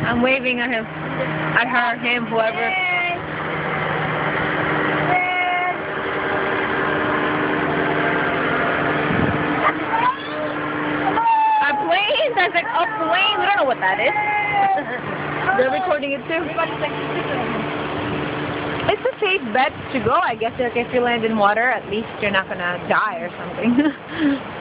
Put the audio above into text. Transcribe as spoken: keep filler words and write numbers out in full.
I'm waving at him. At her, him, whoever. A plane? That's like a plane. We don't know what that is. They're recording it too. It's a safe bet to go, I guess. Like if you land in water, at least you're not gonna die or something.